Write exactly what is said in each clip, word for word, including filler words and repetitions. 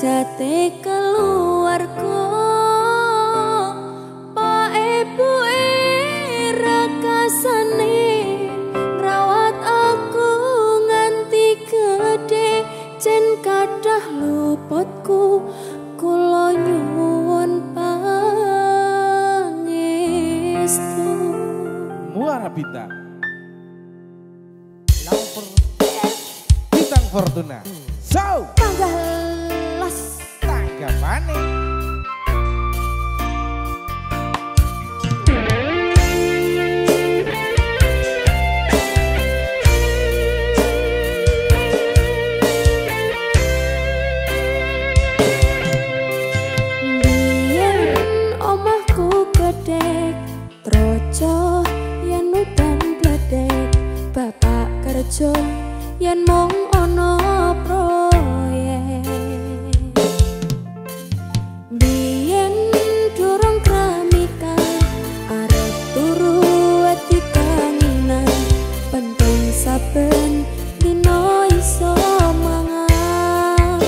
jate keluarga pak ibu rakasane rawat aku nganti gede jen kadah luputku kula nyuwun pangestu. Muara Bintang Lover Bintang Fortuna So tanggal las tanggapane troco yen udan bledek bapak kerja yen mung ana proyek biyen durung kramika arep turu ati kanginan penting saben dina iso mangan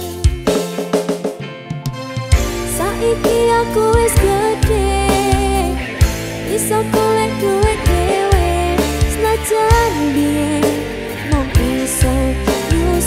saiki aku wis gedhe iso golek duit dhewe senajan biyen mung iso nyusul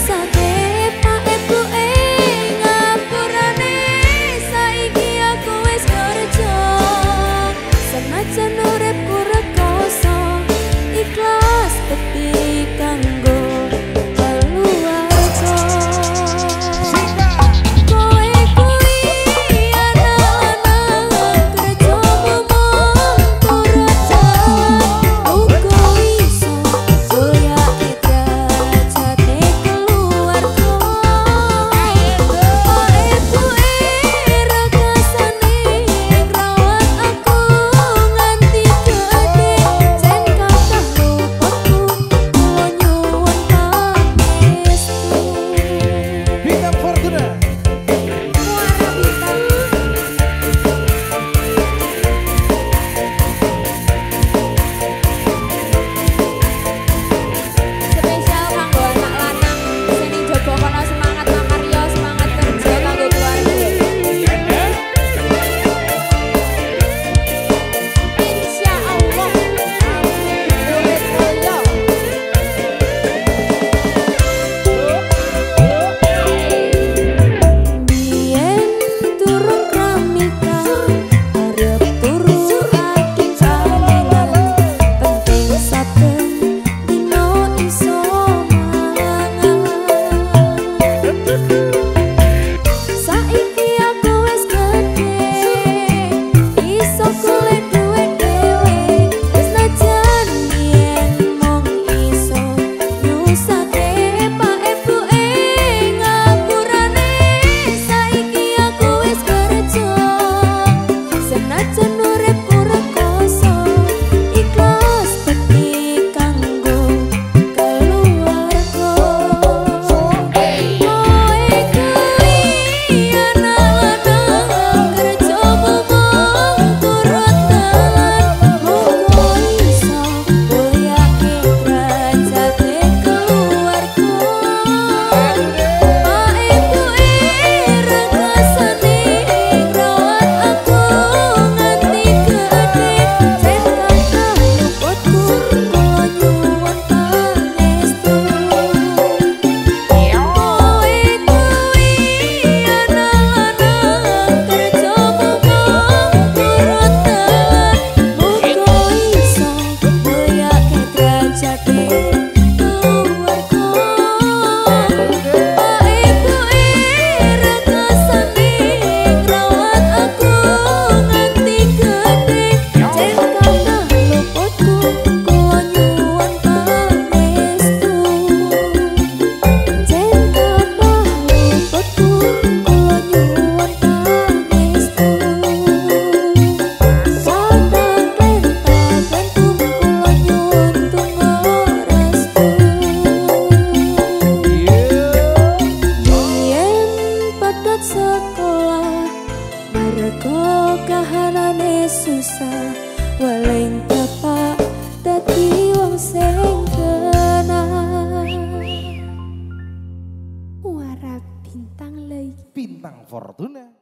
Fortuna.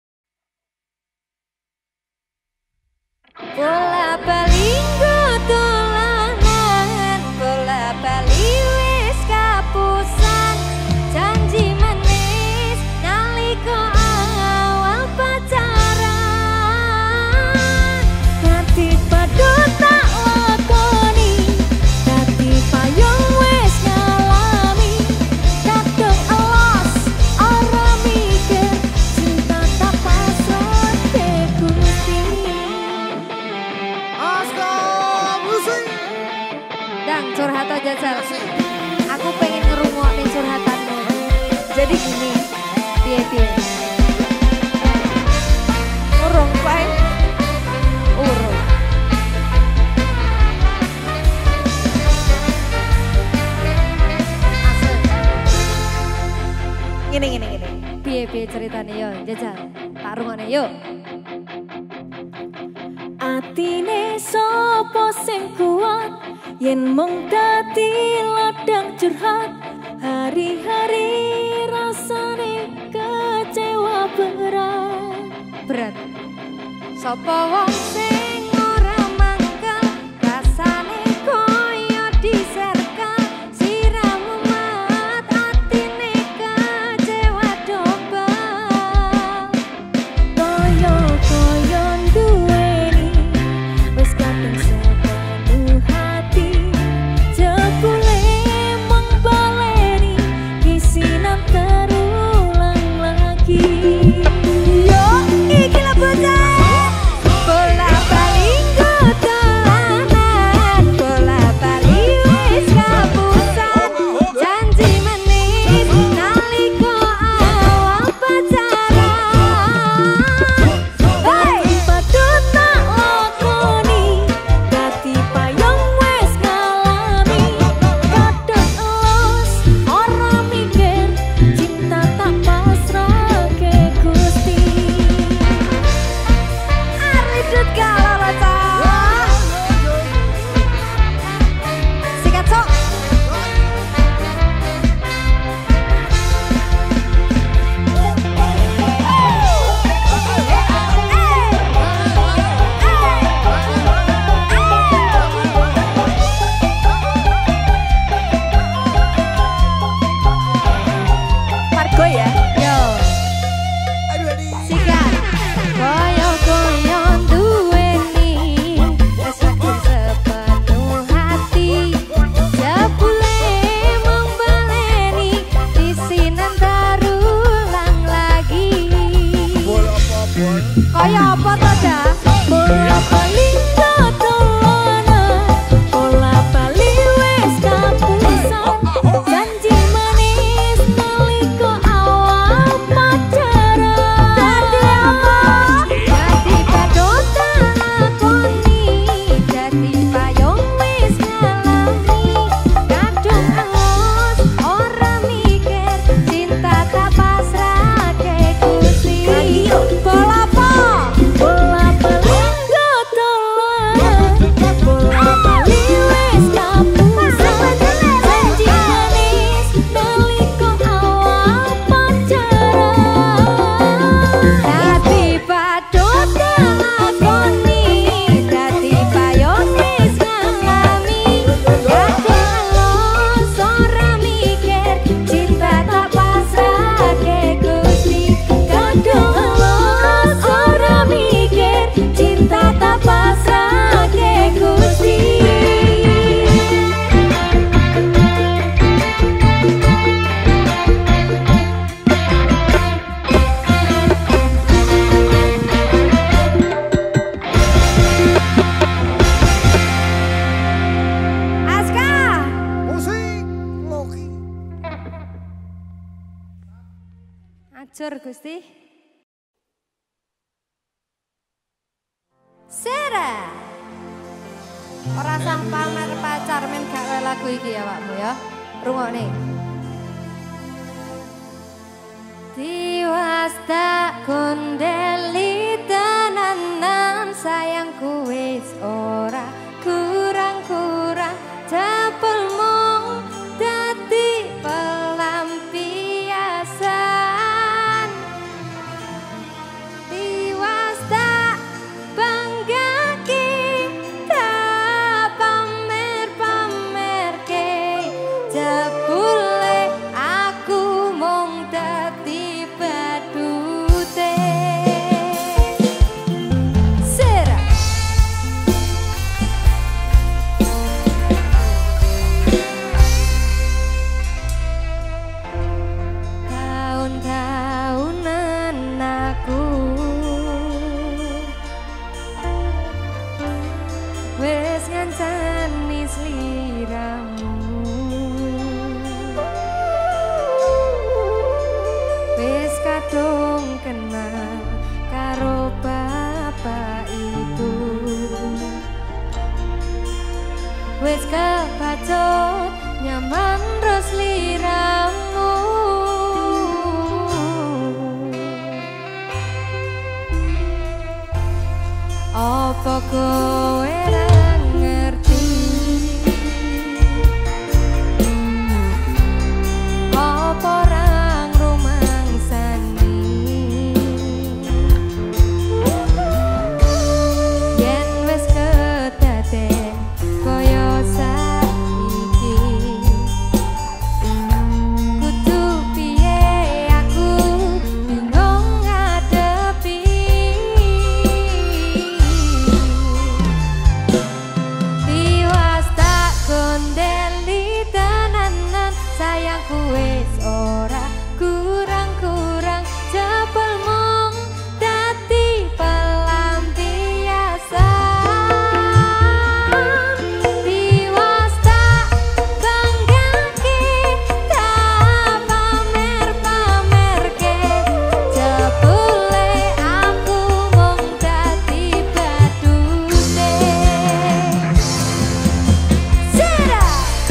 Bola bali dolanan, bola bali wis kapusan, janji manis nalika awal pacaran. Nganti padha tak lakoni, dadi payung wis ngalami, kadung elos ora mikir, cinta tak pasrah ke Gusti. Dang curhat aja Sel. Aku pengen ngerungokne curhatanmu. Jadi gini, piye-piye. Urung bae. Urung. Asal. Gini gini gini. Piye-piye ceritane yo, jajal. Tak rungokne yuk. Atine sapa sing kuat yen mung dadi ladang curhat, hari-hari rasane kecewa berat. Berat. Sapa wong sing ora mangkel, rasane koyo diserkal, siramu mat atine kecewa dobal. Koyo-koyo duweni wis kadung sepenuh hati, jebule mung baleni kisinan terulang lagi. Yo iki lho bocah, bola bali dolanan, bola bali wis kapusan, janji manis nalika awal pacaran. Hei, padha tak lakoni, dadi payung wis ngalami, kadung elos ora mikir, cinta tak pasrah ke Gusti. Arwidut galau bocah. Sikat sok. Margo ya. Yo. Sikat. Koyo-koyo duweni wis kadung sepenuh hati, jebule mung baleni disinan terulang lagi. Kaya apa to dah? Bola bali dolanan, bola bali wis kapusan, janji manis nalika awal pacaran. Dadi apa? Dadi padha tak lakoni, dadi payung wis ngalami, kadung elos ora mikir, cinta tak pasrah ke Gusti. Bola apa? Bola bali dolanan, bola bali wis kapusan, janji manis nalika awal pacaran. Dadi padha tak lakoni, dadi payung wis ngalami, kadung elos ora mikir, cinta tak pasrah ke Gusti. Kadung elos ora mikir, cinta tak pasrah ke Gusti. Aska, Musik Loki. acur Gusti. Sera. Ora sang pamer pacar men gak wae lagu iki ya Pakmu ya. Rungokne. Tiwas tak kondeli tenanan, sayangku wis ora kurang-kurang, cepelmu dadi pelampiasan. Jebule aku mung dadi badute. Sera tahun-tahunan aku wes ngancani sliramu, wes kadung kenal karo bapak ibu, wes kebacut nyaman terus sliramu. Apa kowe ra ngerti apa ra ngrumangsani yen wis kedaden kaya saiki kudu piye aku bingung ngadepi. Tiwas tak gondeli tenanan sayangku wis ora kurang-kurang jebul mung dadi pelampiasan. Tiwas tak banggake tak pamer-pamerke jebule aku mung dadi badute. Sera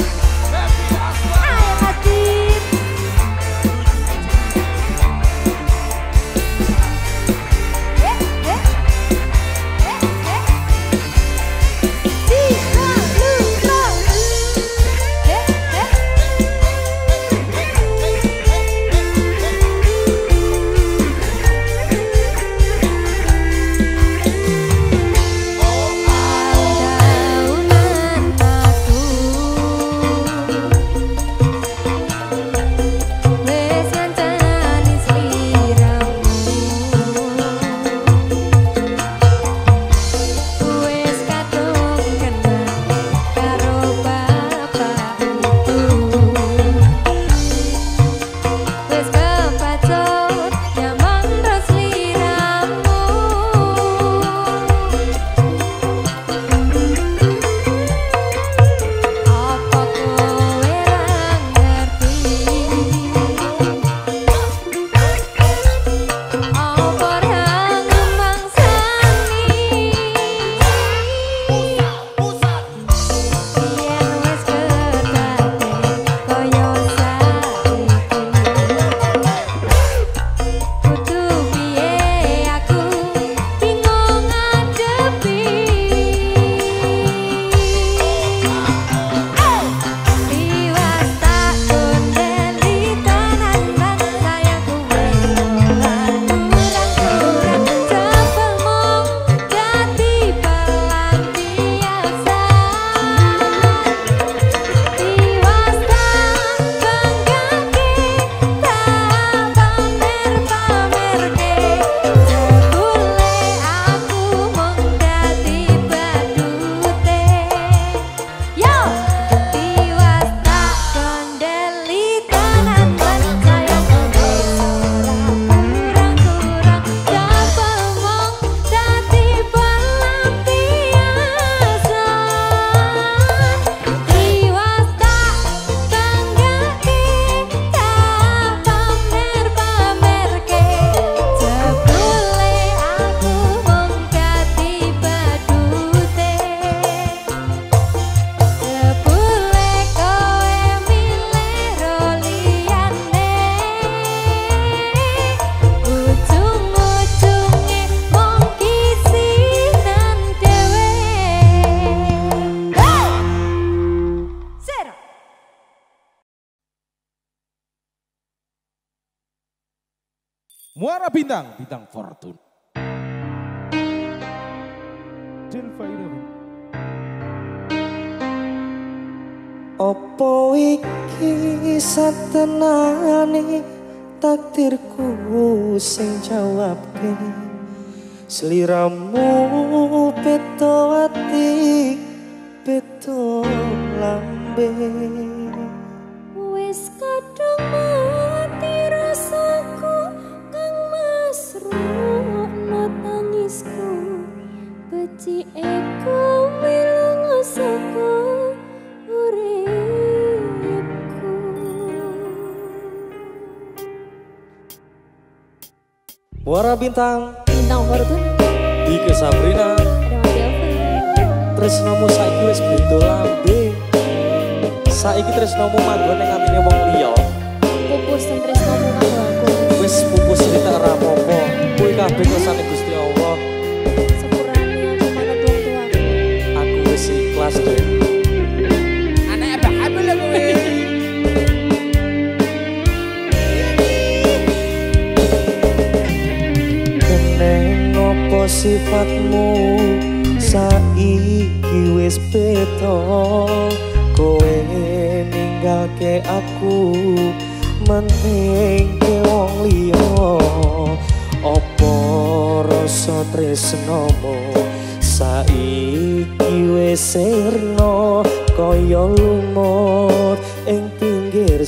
ayo Latif eh eh eh eh Cika Lura eh eh tahun-tahunan aku wes ngancani sliramu, wes kadung kenal karo bapak ibu, wes kebacut nyaman terus sliramu. Apa kowe ra ngerti apa ra ngrumangsani yen wis kedaden kaya saiki kudu piye aku bingung ngadepi. Tiwas tak gondeli tenanan sayangku wis ora kurang-kurang jebul mung dadi pelampiasan. Tiwas tak banggake tak pamer-pamerke jebule aku mung dadi badute. Yo tiwas tak gondeli tenanan sayangku wis ora kurang-kurang jebul mung dadi pelampiasan. Tiwas tak banggake tak pamer-pamerke jebule aku mung dadi badute. Jebule kowe milih ro liyane ujung-ujunge mung kisinan dhewe. Sera Muara Bintang, Bintang Fortuna. Delva Irama. Opo iki satenane takdirku sing jawabke sliramu beto ati beto lambe wis kadung mati rasaku kang masrukno tangisku becike milung saka uripku. Muara Bintang Bintang Fortuna Ike Sabrina ada Mas Delvin. tresnomu saiki wis beda lambe saiki tresnomu manggon ning atine wong liya Pupus dan tresnomu kanggo aku. wis pupus cerita ora apa-apa kuwi kabeh kersane Gusti Allah Sepurane aku manut wong tuaku. aku wis ikhlas deh Anak abah abah lah kowe. keneng opo sifatmu saiki wis beda kowe ninggalke aku menting ke wong liya opo rasa tresnomu saiki wis sirna kaya lumut ing pinggir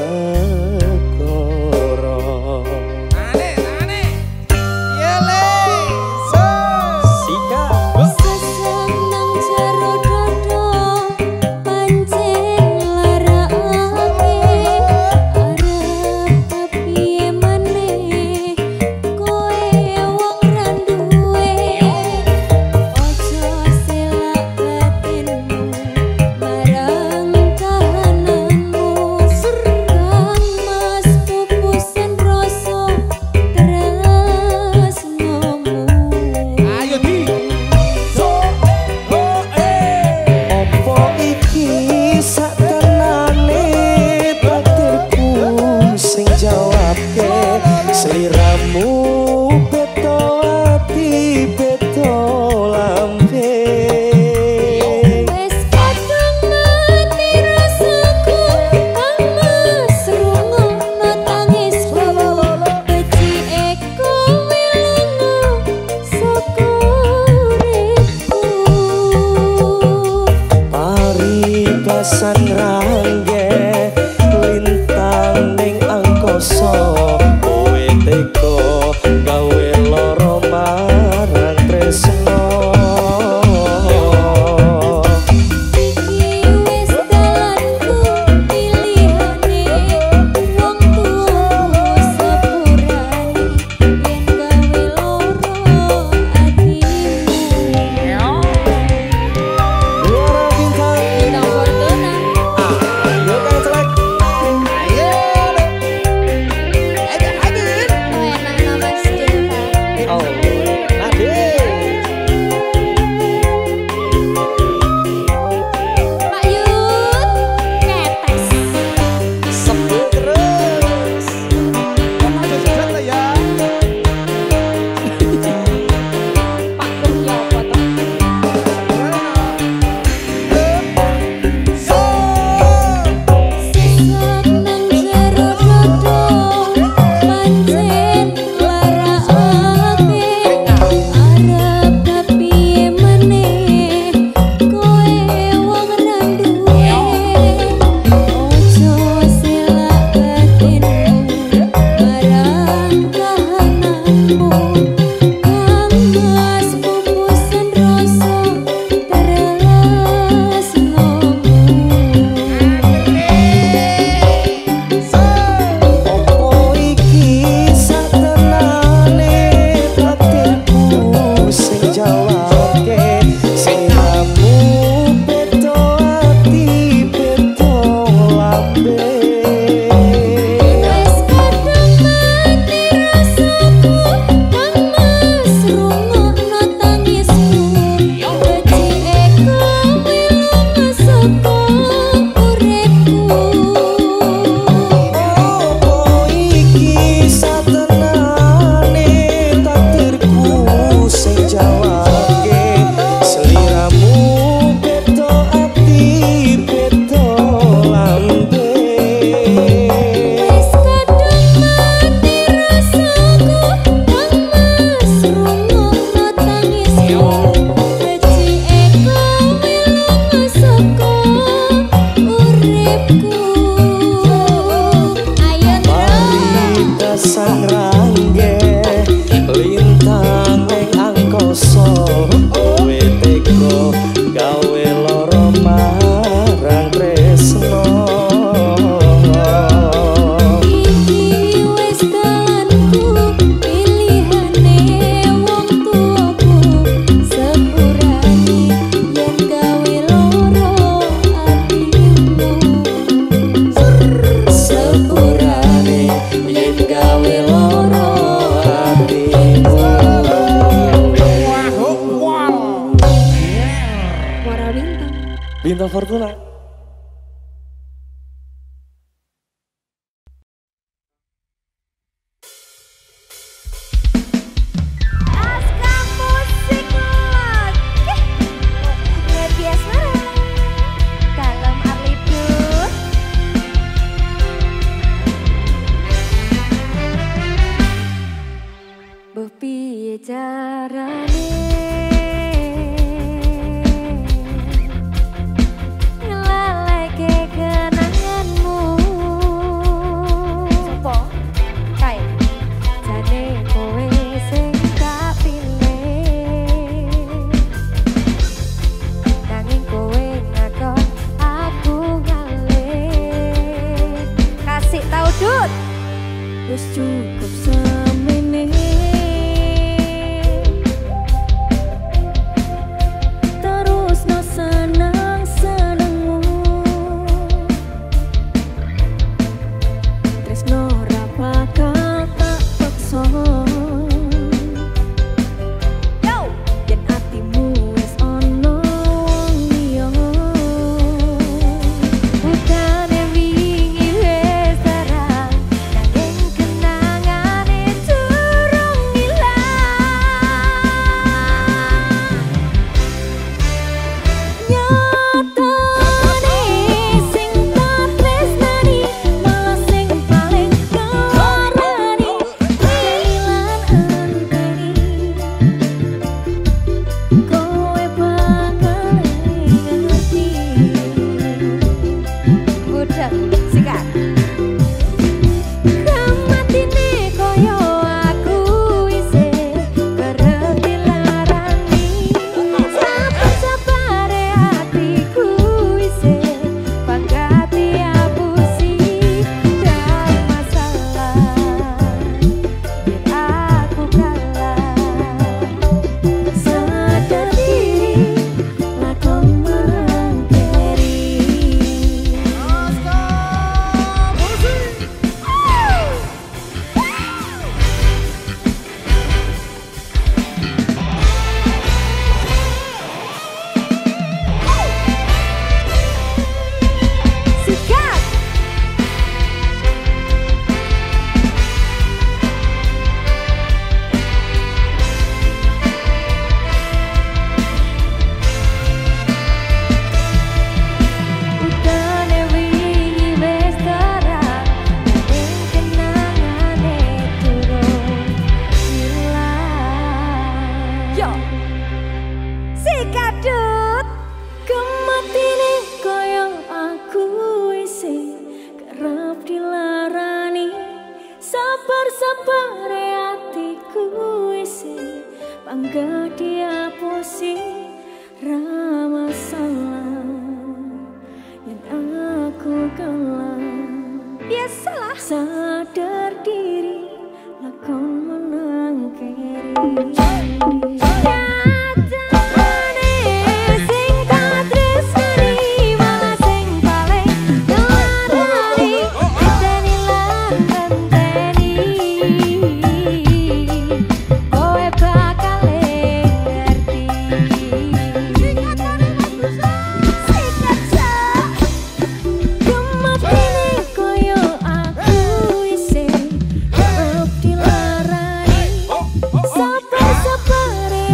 segara Ane, ane. Yele. So. Sika Sesenang jero dodo pancen larake arep kepiye maneh kowe wong randuwe ojo selak batinmu marang kahananmu serang sang rangge lintang ing angkasa kowe teko gawe lara marang tresno. Bintang Fortuna. Aska musik lagi. Luar biasa. Dalam Arlidu. Mbah piye carane wis cukup semene terus no senang senengmu tresno ra bakal tak paksa yo yen atimu wis ono wong liya budane wingi wis terang kadut kematine koyo aku isi kerap dilarani sabar-sabar hatiku isi bangga diapusi ra masalah yang aku kalah biasalah sadar diri lakon menang keri. Sabar-sabar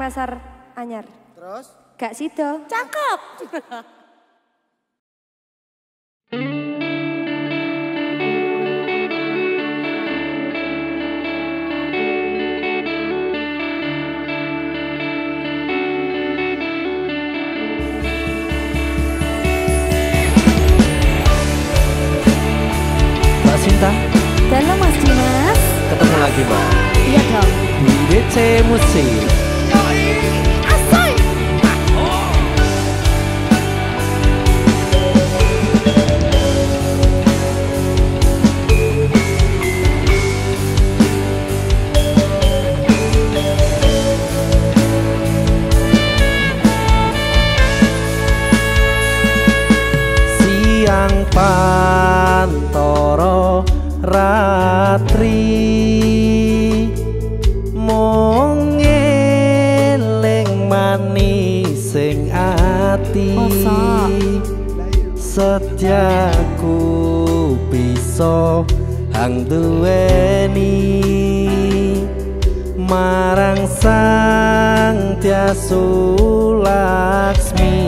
pasar anyar. Terus? Gak sido. Cakep. Mbak Sinta. Dalam Mas Dimas. Ketemu lagi Mbak. Iya dong. Di D C Musik. Pantoro ratri mung eling manis sing ati setiaku bisa hang duweni marang sang Tiasu Laksmi.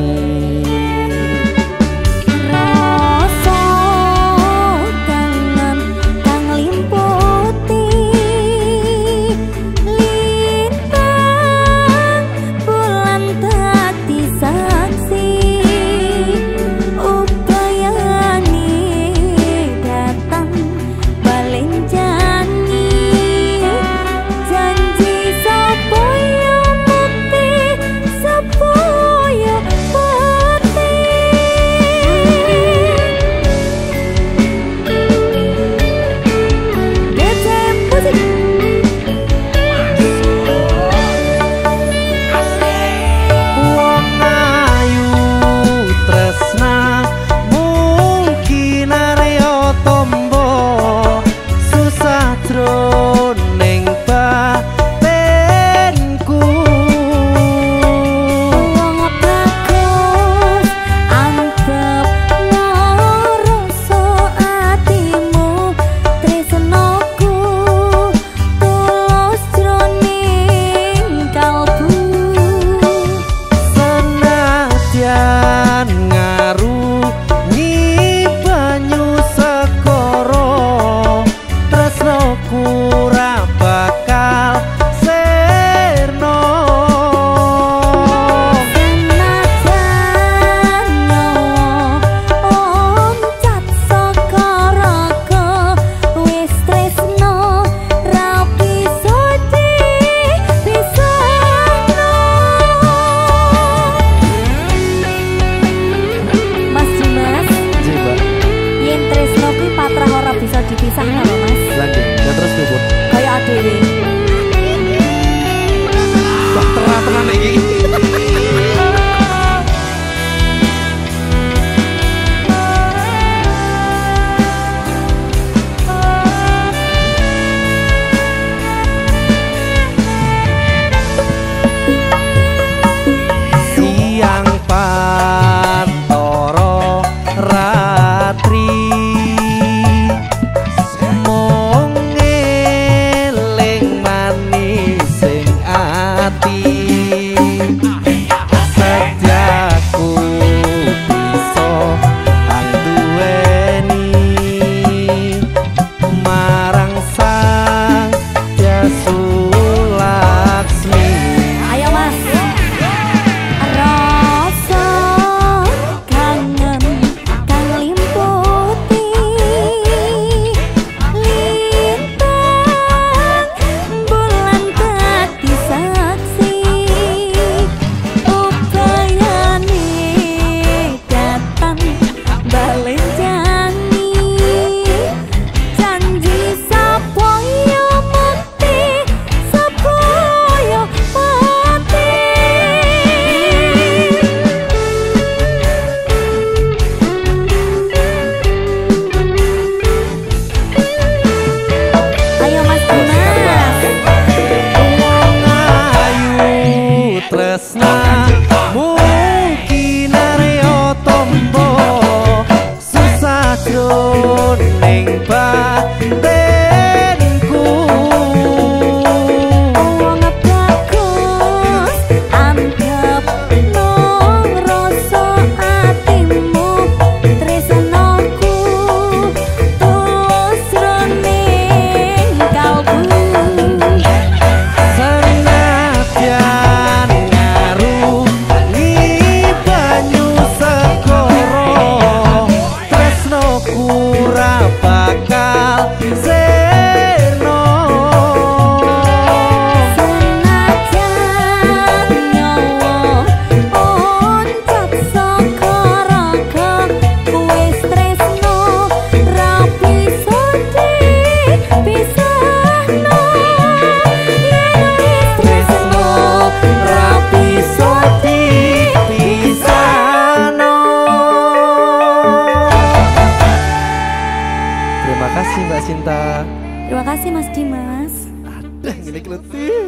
kasih Mbak Sinta. Terima kasih Mas Dimas. Aduh, gini keletih.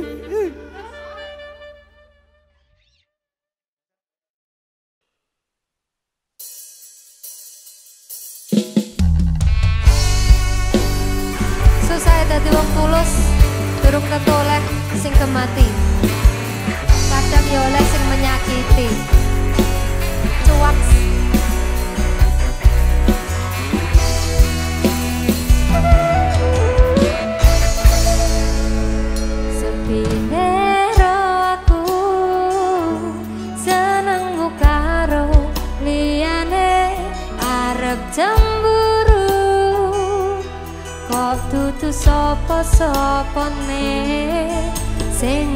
Susah dadi wong tulus, durung tentu oleh sing kemati. Kadang ya oleh sing menyakiti. Cuak. Sepine ro aku senengmu karo liyane arep cemburu. Kok dudu sapa-sapane sing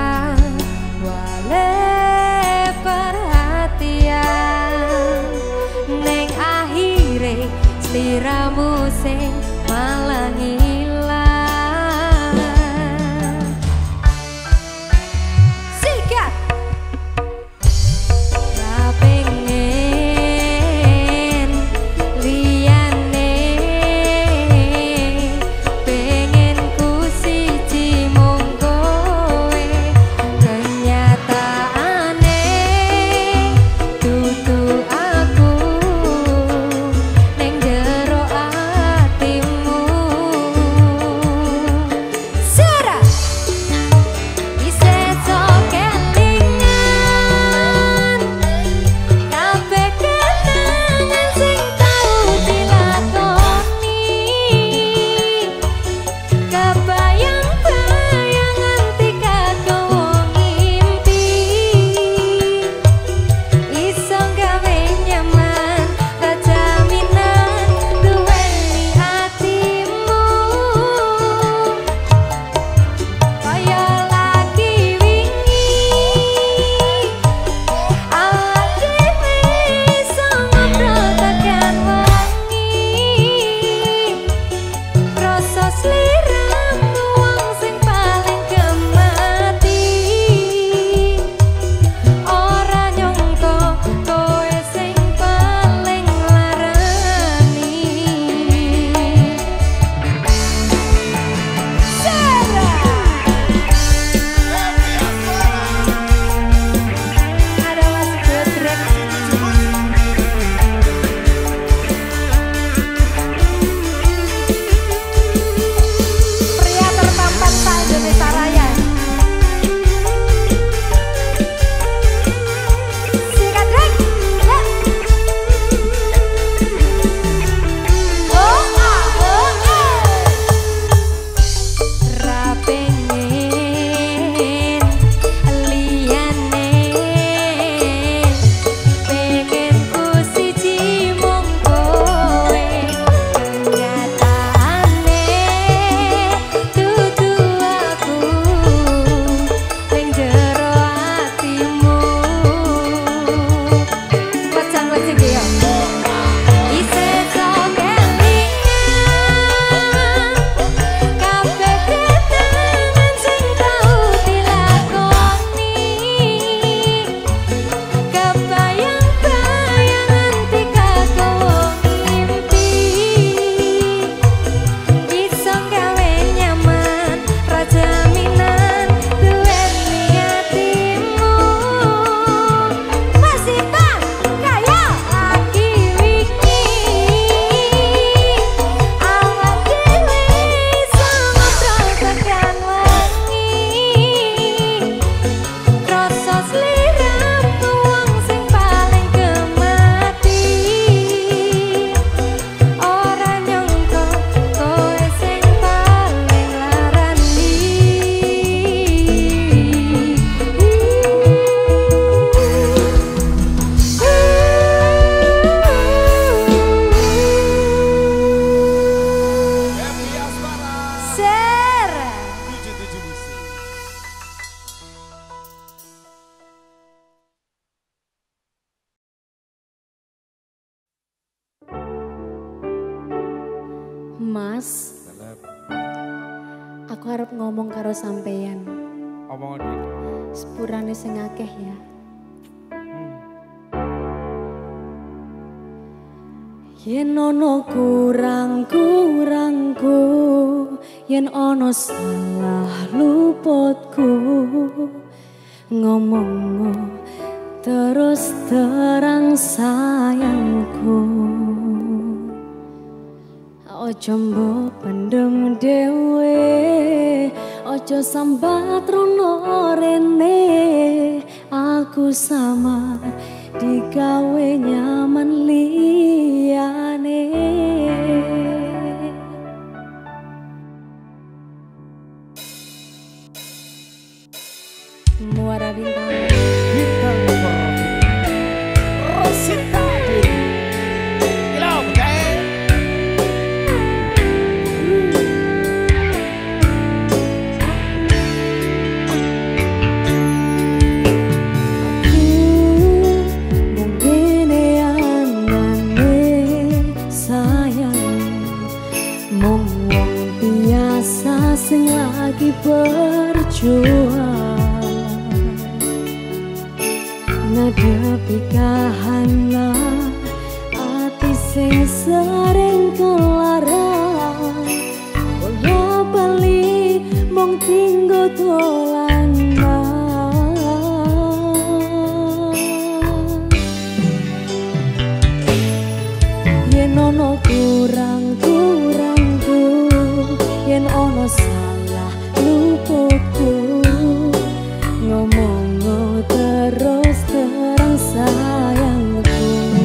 awale perhatian ning akhire sliramu sing malah ngilang. Sikat ra pengen liyane pengen ku siji mung kowe kenyataane dudu aku ning jero atimu. Sera isih sok kelingan kabeh kenangan sing tau dilakoni. Kebayang-bayang nganti kagok ngimpi iso gawe nyaman kejaminan duweni atimu. Kaya lagi wingi awak dhewe iso ngobrol tekan wengi. Rasa sliramu wong sing paling gemati. Ora nyangka kowe sing paling larani. Sera ada Mas Godrek. Pria tertampan se-Indonesia Raya. Sikat rek, ya. Oh ah oh ah. Ra pengen liyane pengen ku siji mung kowe kenyataane dudu aku ning jero atimu. Wajang-wajang ya isih sok kelingan kabeh kenangan sing tau dilakoni. Kebayang-bayang nganti kagok ngimpi iso gawe nyaman ra jaminan duweni atimu. Masih bang kaya lagi wingi awak dhewe iso ngobrol tekan wengi. Rasa sliramu wong sing paling gemati. Ora nyangka kowe sing paling larani. Sera Mas, aku harap ngomong karo sampeyan. Omongan gitu. Sepurane sing akeh ya. Yen ono kurang-kurangku, yen ono salah luputku, ngomong terus terang sayangku. Ojo mbok pendem dewe, ojo sambat rono rene. Aku samar digawe nyaman liyane. Muara bintang, Bintang Rosita Gila betul. mungkin anane sayang, mung wong biasa sing lagi berjuang. Ngadepi kahana ati sing sering kelaran, bola bali mung tinggo dolanan. Yen ono kurang-kurangku, yen ono salah luputku, ngomong terus terang sayangku.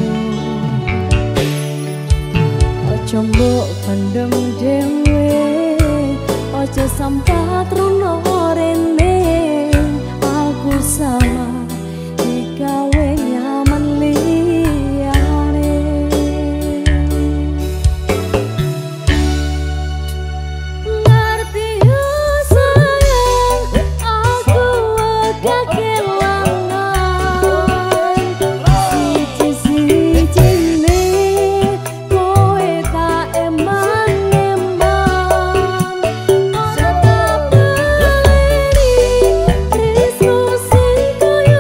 Ojo mbok pendem dewe, ojo sampat rono rene. Aku sama digawe nyaman liyane. Ngerti yo sayang, aku kakek Trisno sing koyo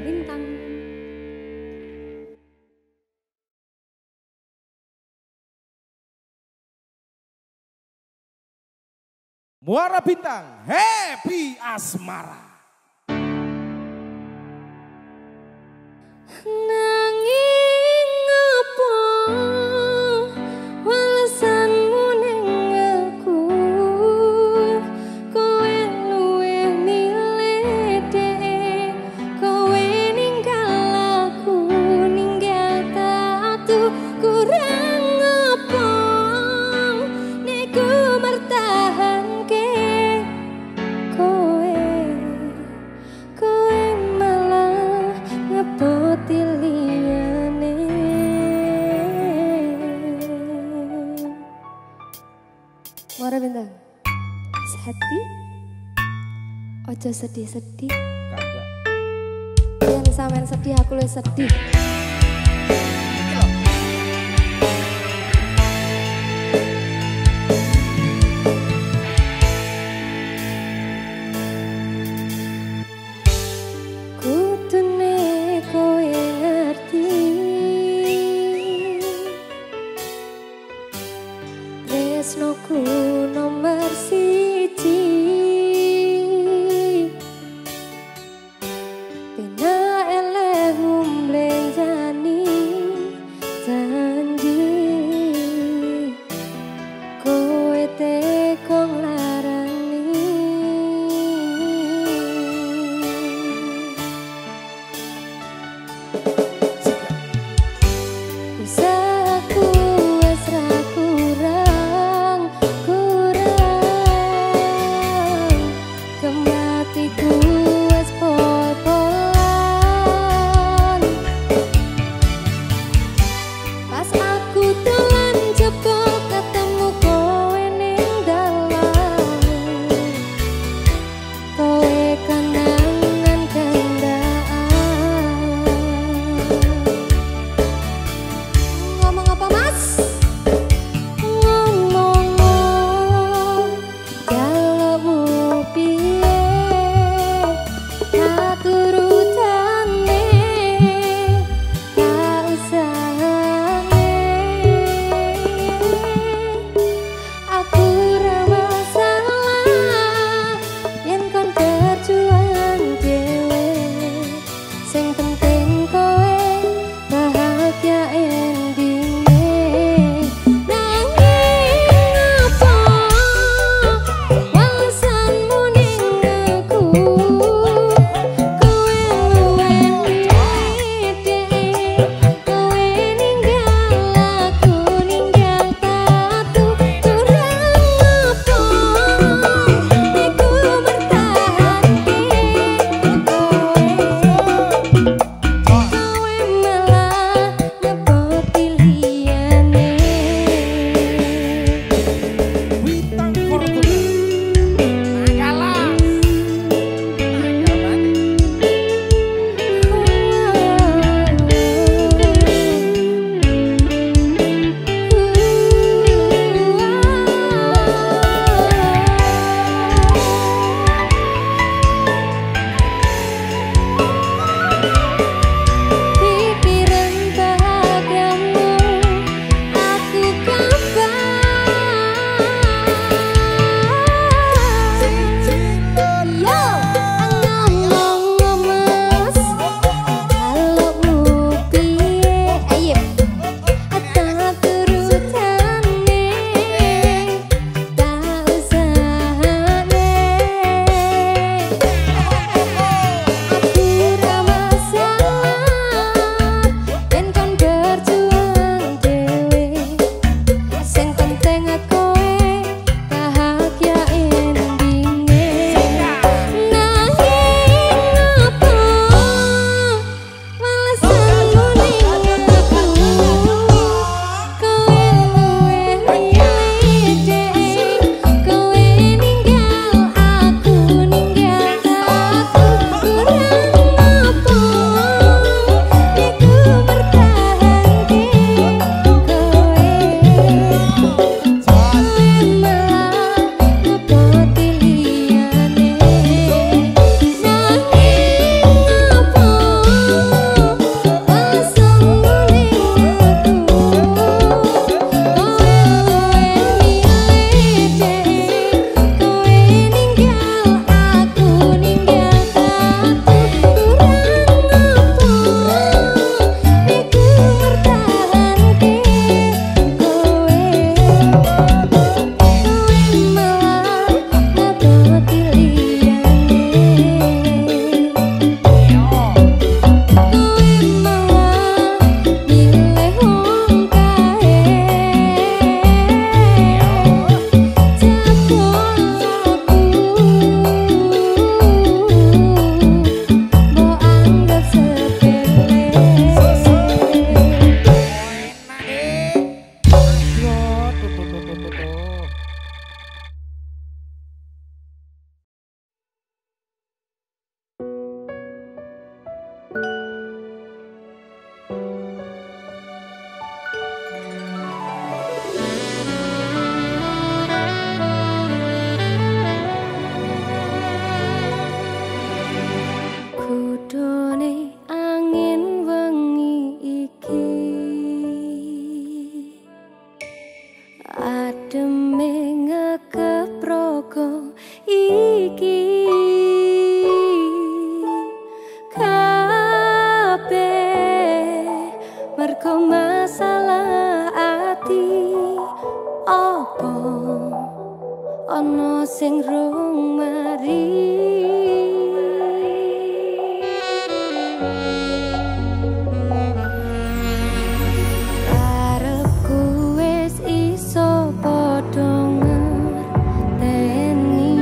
Bintang. Muara Bintang, Happy Asmara. Nanging apa walesanmu ning aku, kowe luwe milih dhek, kowe ninggal aku ninggal tatu, kurang apa nek ku mertahanke kowe, kowe malah ngepoti liyane. Muara Bintang, hati ojo sedih-sedih. Kagak. Yang sampean sedih aku lu sedih. Kudune kowe ngerti, tresnoku nomor siji. Pena eleh mblenjani Ono sing rong mari arepku wis iso padha ngerteni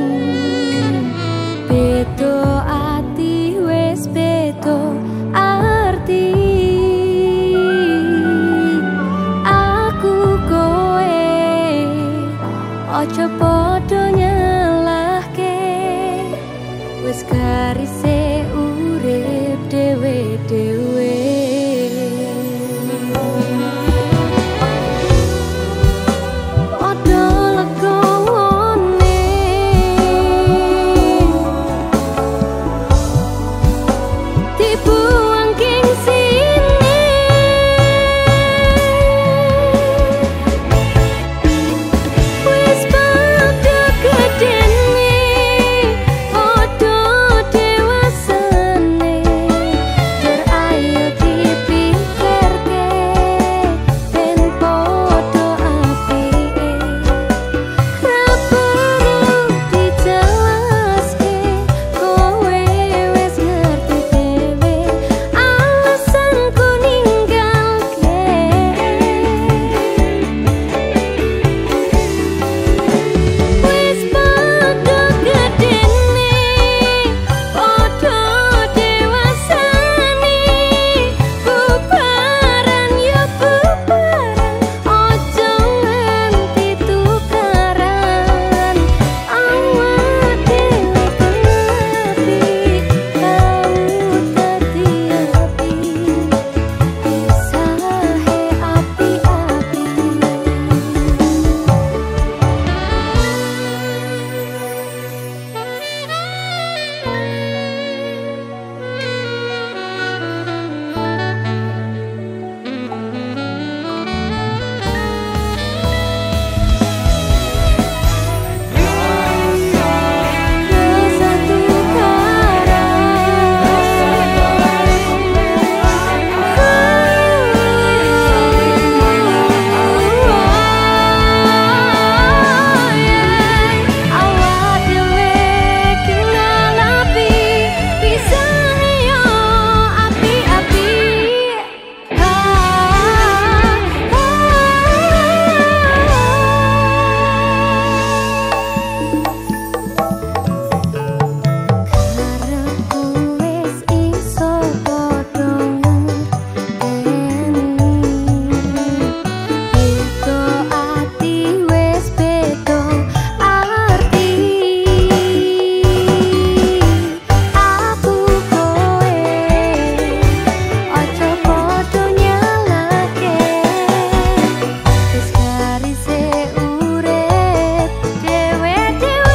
bedo ati wis bedo arti aku kowe ojo padha nyalahke wis garise urip dhewe-dhewe odo legone dibuang king sini wis padha gedene odo dewasane terayu dipikirke ben padha apike ra perlu dijelaske kowe wis ngerti dhewe alasanku ninggalke wis padha gedene padha dewasane bubaran ya bubaran ojo nganti tukaran awak dhewe kenapi tau dadi api pisahe api-api rasa tukaran awak dhewe kenal api pisahe yo api-api karepku wis iso padha ngerteni bedo ati wis bedo arti aku kowe ojo padha nyalahke wis garise urip dhewe-dhewe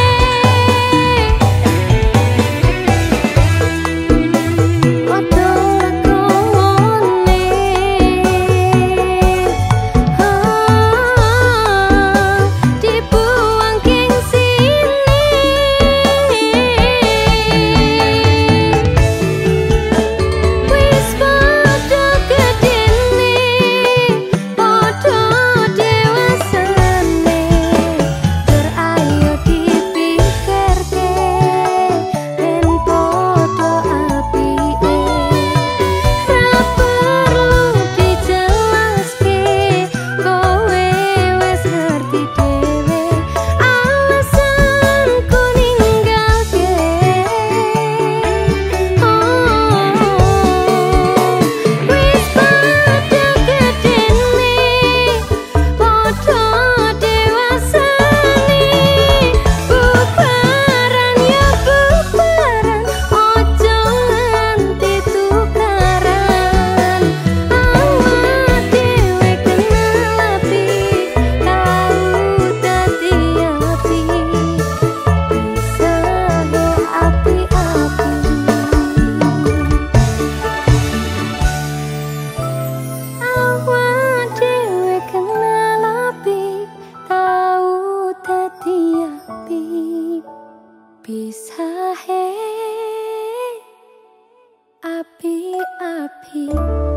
odo legone dibuang king sini wis padha gedene padha dewasane terayu dipikirke ben padha apike ra perlu dijelaske kowe wis ngerti dhewe alasanku ninggalke wis padha gedene padha dewasane bubaran ya bubaran ojo nganti tukaran awak dhewe kenal api tau dadi api pisahe api-api awak dhewe kenal api tau dadi api pisahe api-api.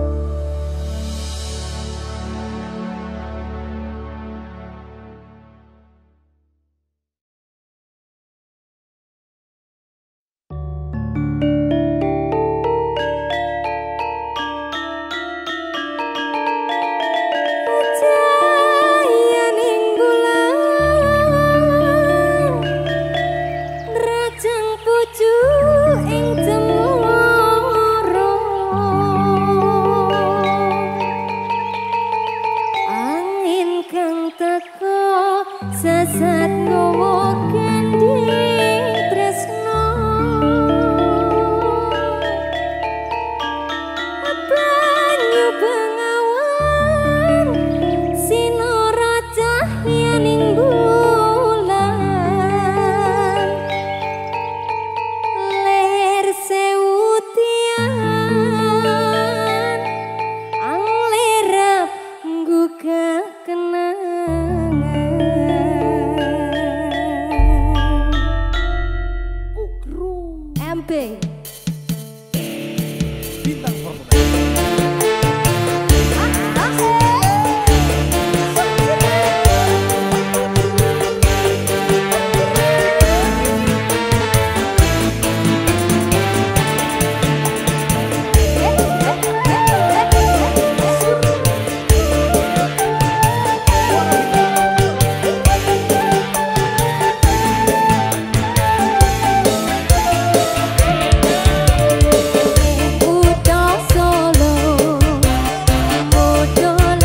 Bintang Formula. Udah solo, bodoh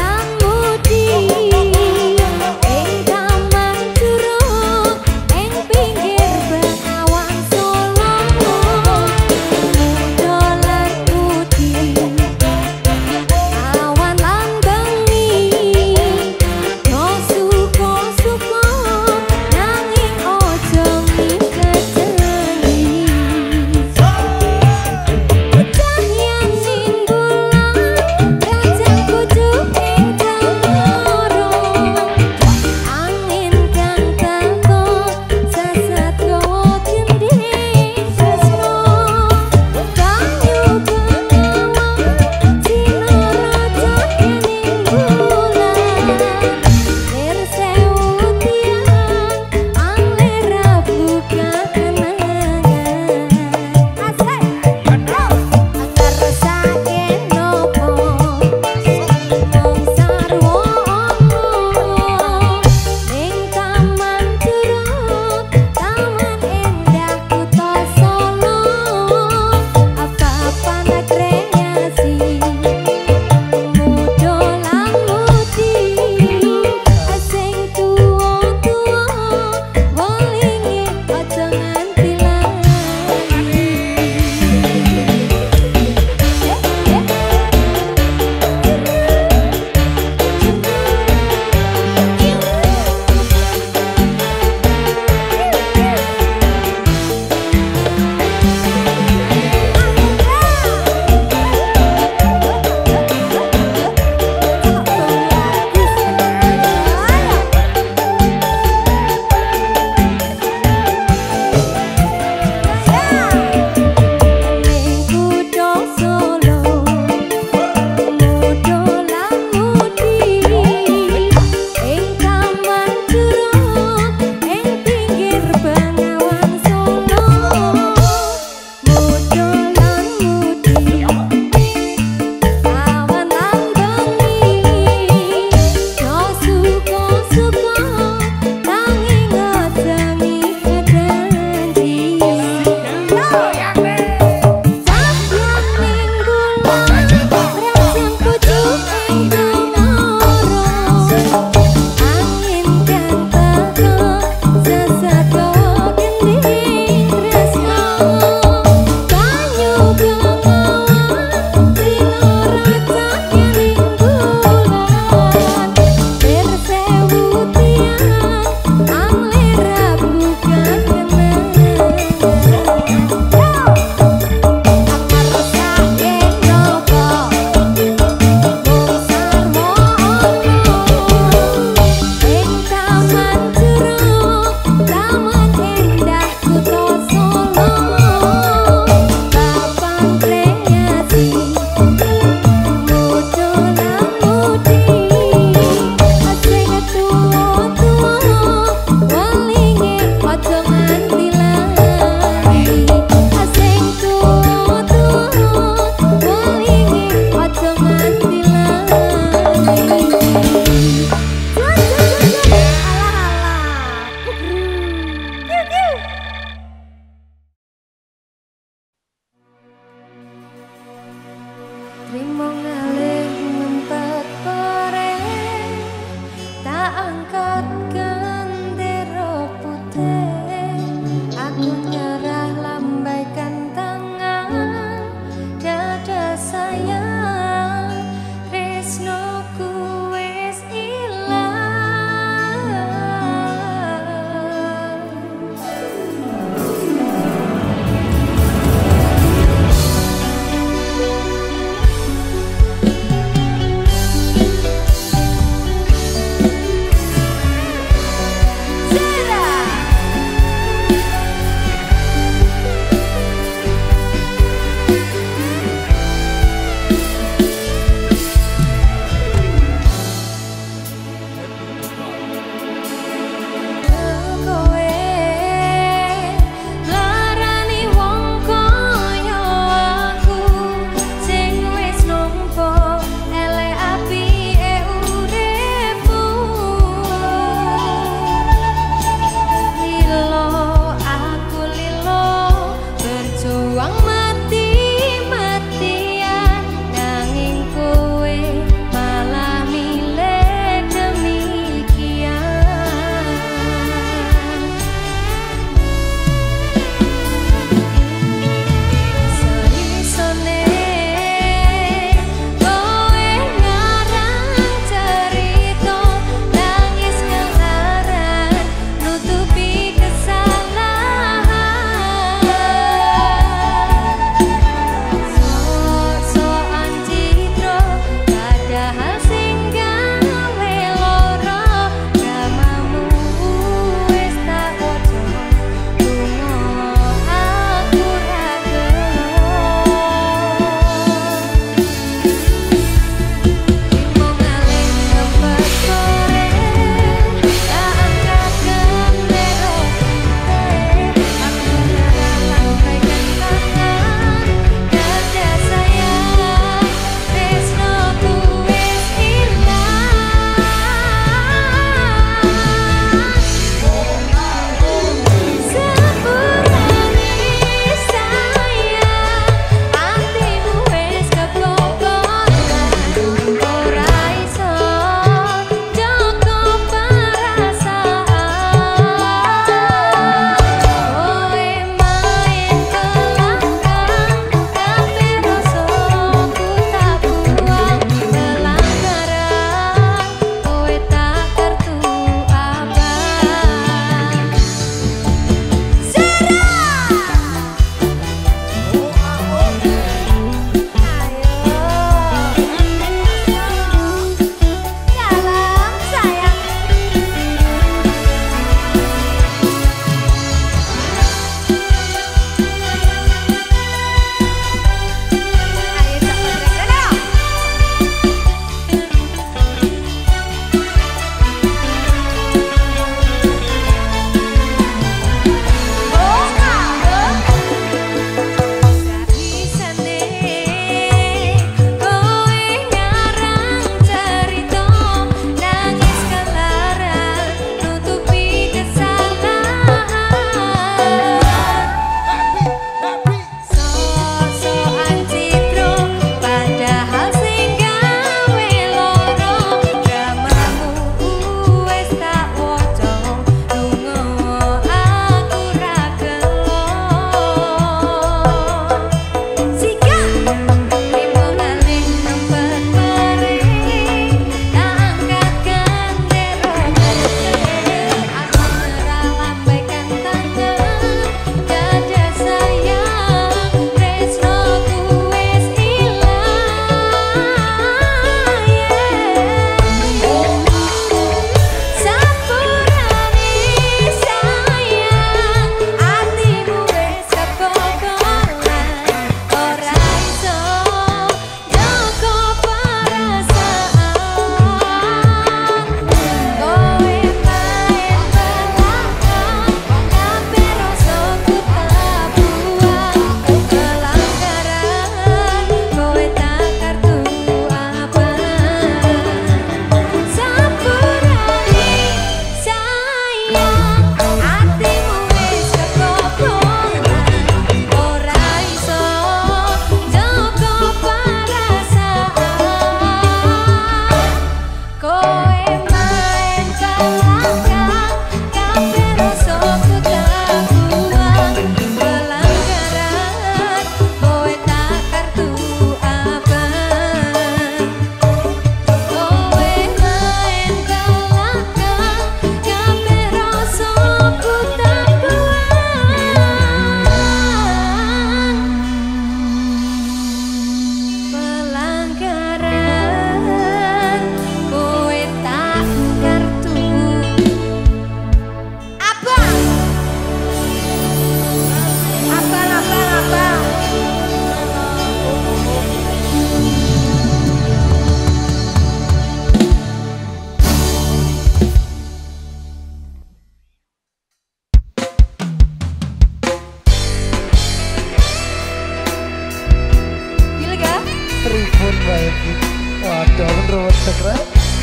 Baiki. Waduh, menurut sekret.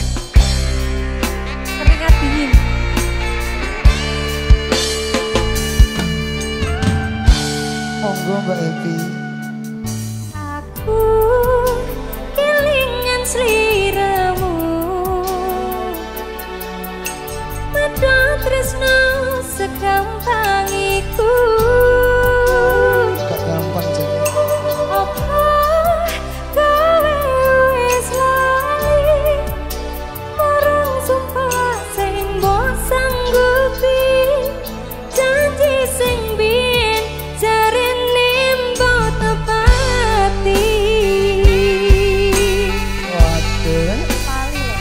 Keringat dingin. Monggo Mbak Evi. Aku kelingan sliramu Medho tresno segampang iku Gak gampang jadi. Apa kowe wis lali marang sumpah sing mbok sanggupi janji sing biyen jarene mbok tepati Waduh. Pali loh.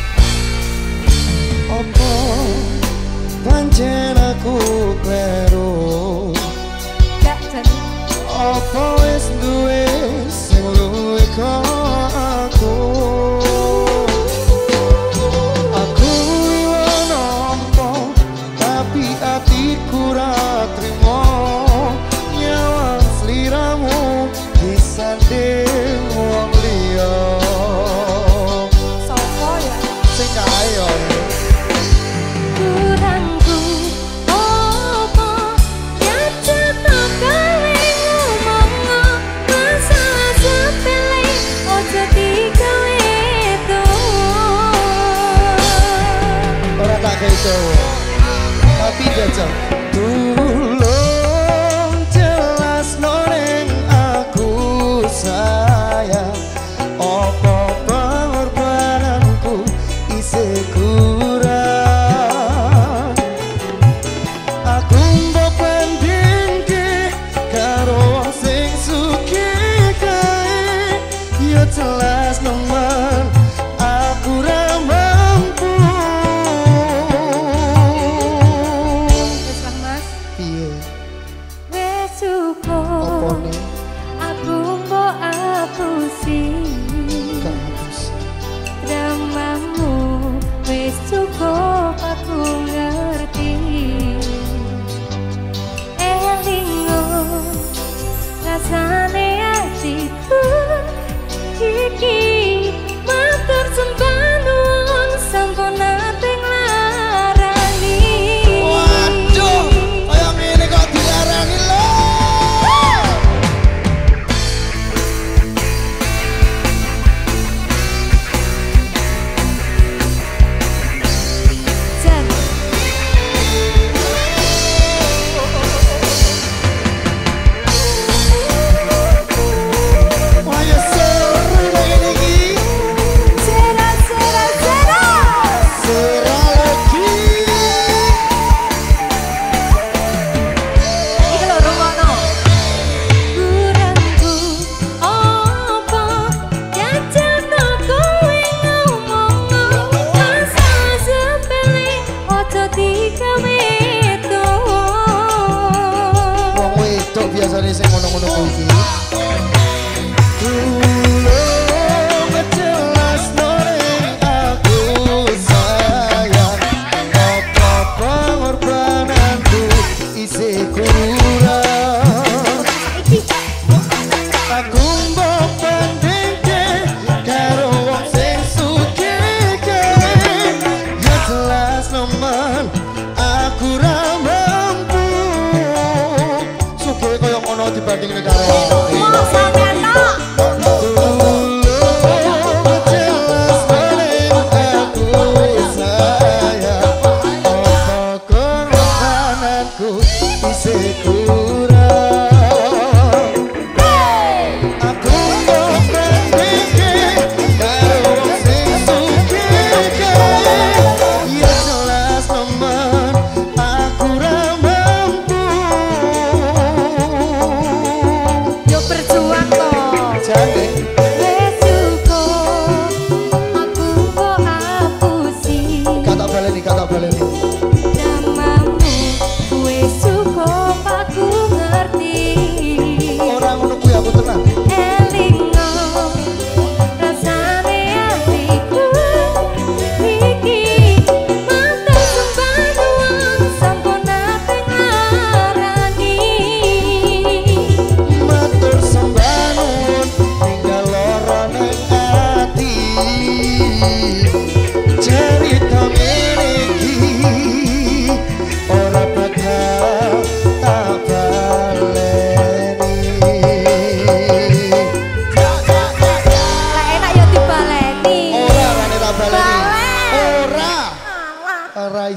Apa pancen aku kleru. Gak jadi. Apa wis duwe sing luwih kok aku. Aku iwo nampa tapi atiku ra trimo nyawang sliramu disanding wong liya. Sopo ya? Sing kae yo. kurangku opo nyacet kowe ngomong masalah sepele ojo digawe Ora tak kayak cowok tapi jajal tulung jelas noleng aku sayang opo pengorbananku isih kurang aku mbok bandingke karo wong sing sugih kae ya jelas nemen aku ra mampu. Wis lah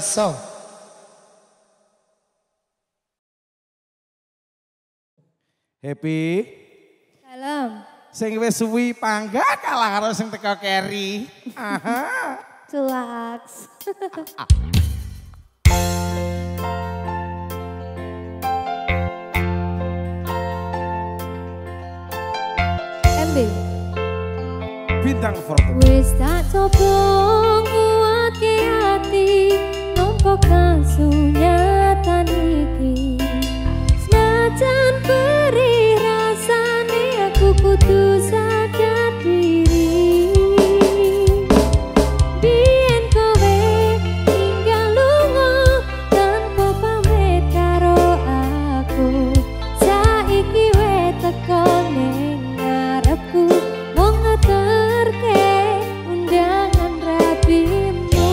iso. Happy. Salam. Sing wis suwi pangga kalah karo sing teko keri. Aha. Culaks. M B. Bintang Fortune. Wis tak coba kuatke ati nampa kasunyatan iki. Senajan perih rasane aku kudu sadar diri. Biyen kowe tinggal lunga tanpa pamit karo aku. Saiki wae teko ning ngarepku wong ngeterke undangan rapimu.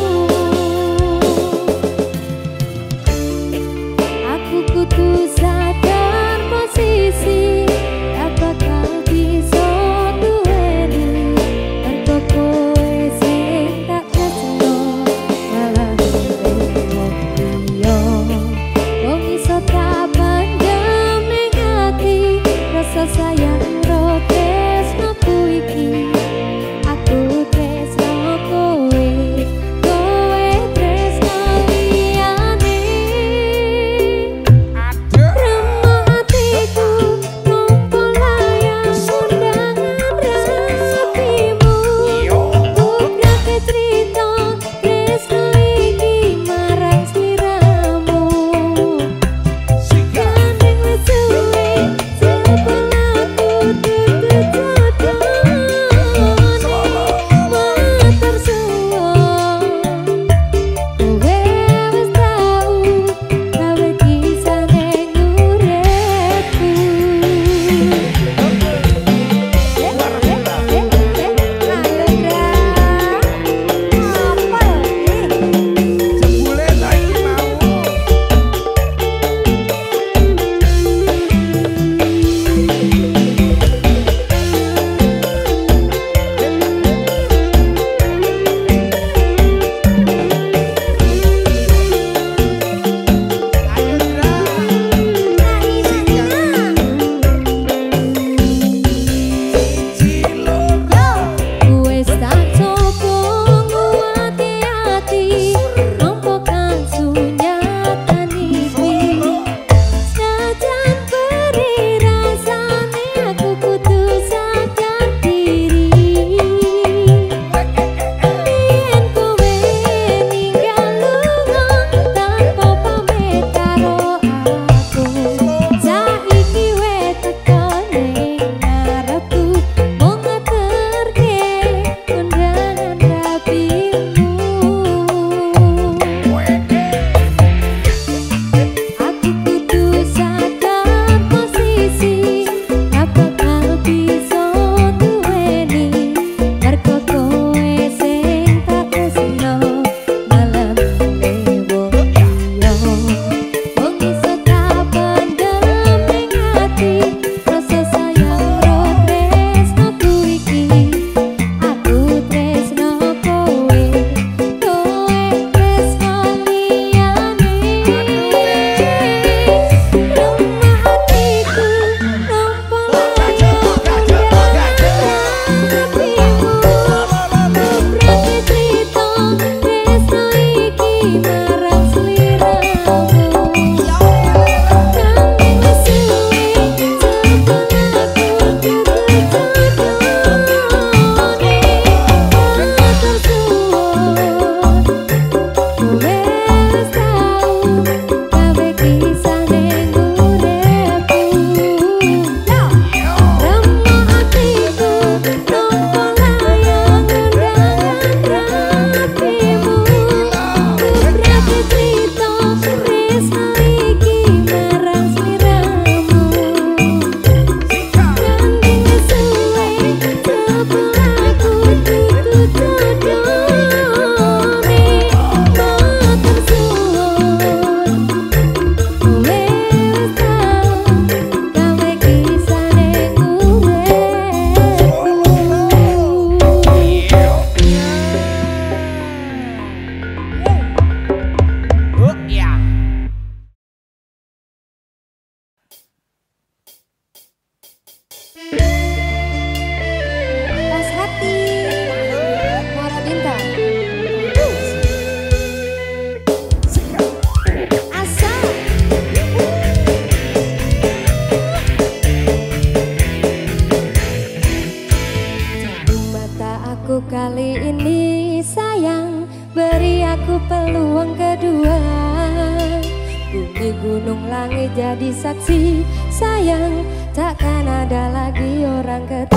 Aku kudu sadar posisi tak bakal bisa duweni mergo kowe sing tak tresno malah milih wong liya. Wong iso tak pandang ning ati rasa sayang ro tresnoku iki. Aku tresno kowe, kowe tresno liyane. Remuk hatiku nampa layang undangan rapimu. Bubrake crita tresno iki marang sliramu. Gandeng wis suwe sebelah aku dudu peluang kedua. Bumi, gunung, langit jadi saksi. Sayang, takkan ada lagi orang ketiga.